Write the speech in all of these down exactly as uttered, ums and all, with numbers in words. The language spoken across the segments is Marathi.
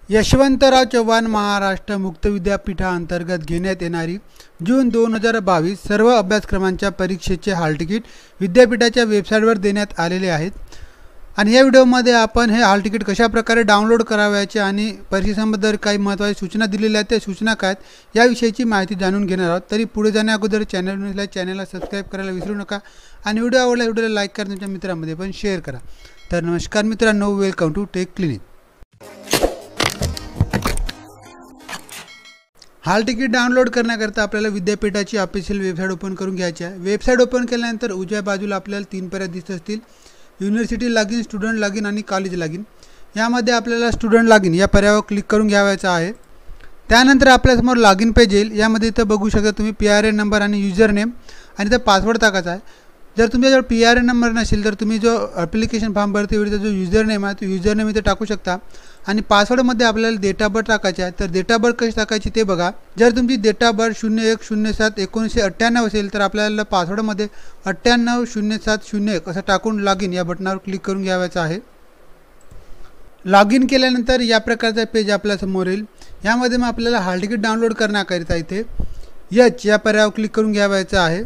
यशवंतराव चव्हाण महाराष्ट्र मुक्त विद्यापीठाअंतर्गत घेण्यात येणारी जून दोन हजार बावीस सर्व अभ्यासक्रमांच्या परीक्षेचे हॉल तिकीट विद्यापीठाच्या वेबसाईटवर देण्यात आलेले आहेत। आणि या व्हिडिओमध्ये आपण हे हॉल तिकीट कशा प्रकारे डाउनलोड करावयाचे आणि परीक्षेसंबंधी काही महत्त्वाच्या सूचना दिलेल्या आहेत, त्या सूचना काय आहेत याविषयीची माहिती जाणून घेणार आहोत। तरी पुढे जाण्या अगोदर चॅनल चॅनलला सबस्क्राइब करायला विसरू नका आणि व्हिडिओ आवडला व्हिडिओला लाईक करा, तुमच्या मित्रांमध्ये पण शेअर करा। तर नमस्कार मित्रांनो, welcome to tech clinic. Hall ticket download करण्याकरता आपल्याला विद्यापीठाची ऑफिशियल वेबसाईट ओपन करून घ्यायची आहे। वेबसाईट ओपन केल्यानंतर उजव्या बाजूला आपल्याला तीन पर्याय दिसत असतील, युनिव्हर्सिटी लॉगिन, स्टुडंट लॉगिन आणि कॉलेज लॉगिन। यामध्ये आपल्याला स्टुडंट लॉगिन या पर्यायावर क्लिक करून घ्यायचं आहे। त्यानंतर आपल्यासमोर लॉगिन पेज येईल। यामध्ये इथं बघू शकता तुम्ही पी आर एन नंबर आणि युजर नेम आणि इथं पासवर्ड टाकायचा आहे। जर तुमच्याजवळ पी आर एन नंबर नसेल तर तुम्ही जो ॲप्लिकेशन फॉर्म भरते वेळेचा जो युजर नेम आहे तो युजर नेम इथे टाकू शकता आणि पासवर्डमध्ये आपल्याला डेट ऑफ बर्थ टाकायचा आहे। तर डेट ऑफ बर्थ कशी टाकायची ते बघा। जर तुमची डेट ऑफ बर्थ शून्य एक शून्य सात एकोणीसशे अठ्ठ्याण्णव असेल तर आपल्याला पासवर्डमध्ये अठ्ठ्याण्णव शून्य सात शून्य एक असं टाकून लॉगिन या बटनावर क्लिक करून घ्यायचं आहे। लॉगिन केल्यानंतर या प्रकारचा पेज आपल्यासमोर येईल। यामध्ये मग आपल्याला हॉल तिकीट डाउनलोड करण्याकरिता इथे एच या पर्यायावर क्लिक करून घ्यायचं आहे।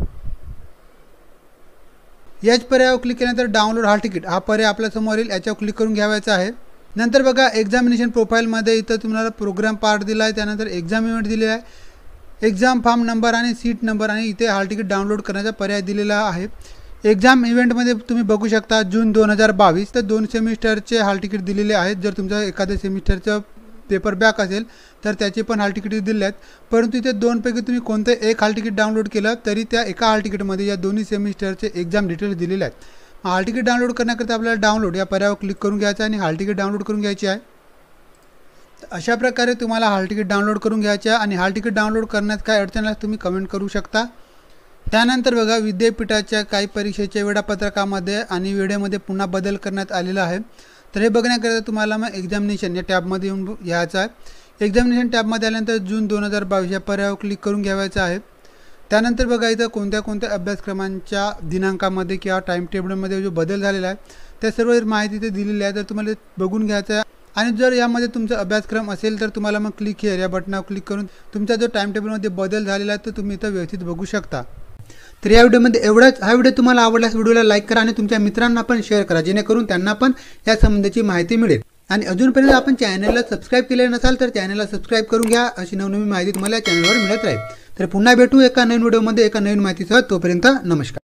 याच पर्यायावर क्लिक केल्यानंतर डाउनलोड हॉल तिकीट हा पर्याय आपल्यासमोर येईल, याच्यावर क्लिक करून घ्यायचं आहे। नंतर बघा एक्झामिनेशन प्रोफाईलमध्ये इथं तुम्हाला प्रोग्राम पार्ट दिला आहे, त्यानंतर एक्झाम इव्हेंट दिलेला आहे, एक्झाम फॉर्म नंबर आणि सीट नंबर आणि इथे हॉल तिकीट डाउनलोड करण्याचा पर्याय दिलेला आहे। एक्झाम इव्हेंटमध्ये तुम्ही बघू शकता जून दोन हजार बावीस तर दोन सेमिस्टरचे हॉल तिकीट दिलेले आहेत। जर तुमचा एखाद्या सेमिस्टरचं पेपर बॅक असेल तर त्याचे पण हॉल तिकीट दिले आहेत, परंतु इथे दोनपैकी तुम्ही कोणतं एक हॉल तिकीट डाउनलोड केलं तरी त्या एका हॉल तिकीटमध्ये या दोन्ही सेमिस्टरचे एक्झाम डिटेल्स दिलेले आहेत। हॉल तिकीट डाउनलोड करण्याकरता आपल्याला डाउनलोड या पर्यायावर क्लिक करून घ्यायचं आणि हॉल तिकीट डाउनलोड करून घ्यायची आहे। अशा प्रकारे तुम्हाला हॉल तिकीट डाउनलोड करून घ्यायचे आहे आणि हॉल तिकीट डाउनलोड करण्यात काय अडचण असल्यास तुम्ही कमेंट करू शकता। त्यानंतर बघा विद्यापीठाच्या काही परीक्षेच्या वेळापत्रकामध्ये आणि वेळेमध्ये पुन्हा बदल करण्यात आलेला आहे। तर हे बघण्याकरिता तुम्हाला मग एक्झामिनेशन या टॅबमध्ये येऊन यायचं आहे। एक्झामिनेशन टॅबमध्ये आल्यानंतर जून दोन हजार बावीस या पर्यायावर क्लिक करून घ्यायचं आहे। त्यानंतर बघा इथं कोणत्या कोणत्या अभ्यासक्रमांच्या दिनांकामध्ये किंवा टाईम टेबलमध्ये जो बदल झालेला आहे त्या सर्व माहिती इथे दिलेली आहे, तर तुम्हाला बघून घ्यायचं आहे। आणि जर यामध्ये तुमचा अभ्यासक्रम असेल तर तुम्हाला मग क्लिक हिअर या बटनावर क्लिक करून तुमचा जो टाईम टेबलमध्ये बदल झालेला आहे तो तुम्ही इथं व्यवस्थित बघू शकता। तर या व्हिडिओमध्ये एवढाच। हा व्हिडिओ तुम्हाला आवडल्यास व्हिडिओला लाईक करा आणि तुमच्या मित्रांना पण शेअर करा, जेणेकरून त्यांना पण या संबंधीची माहिती मिळेल। आणि अजूनपर्यंत आपण चॅनलला सबस्क्राईब केले नसाल तर चॅनलला सबस्क्राईब करून घ्या, अशी नवनवीन माहिती तुम्हाला या चॅनलवर मिळत राहील। तर पुन्हा भेटू एका नवीन व्हिडिओमध्ये एका नवीन माहितीसह। तोपर्यंत नमस्कार।